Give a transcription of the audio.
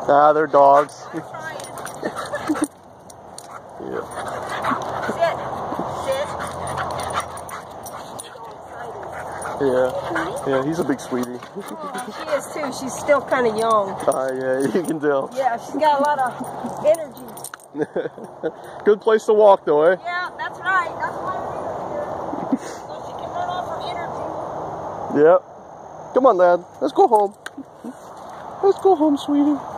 Nah, they're dogs. I'm trying. Yeah. Sit. Sit. Yeah, he's a big sweetie. She is too. She's still kind of young. Yeah, you can tell. Yeah, she's got a lot of energy. Good place to walk, though, eh? Yeah, that's right. That's why we're here. So she can run off her energy. Yep. Come on, Dad. Let's go home. Let's go home, sweetie.